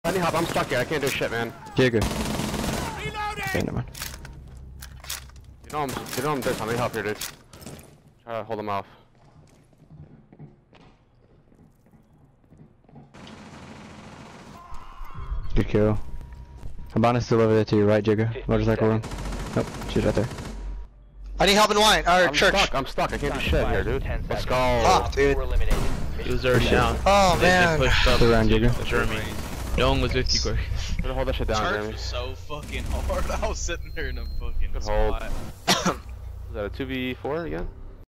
I need help. I'm stuck here. I can't do shit, man. Jigger. Okay, never mind. You know I'm this. I need help here, dude. Try to hold him off. Good kill. Habana's still over there to your right, Jigger. Motorcycle room. Nope, she's right there. I need help in wine, or church. I'm stuck. I can't do shit here, dude. Let's go. Fuck, dude. He was already down. Oh, They man. pushed up Around Jigger. Jeremy. No one was with you, Corey. Better hold that shit down, Charge Jeremy. was so fucking hard. I was sitting there in a fucking Good hold. spot. Is that a 2v4 again?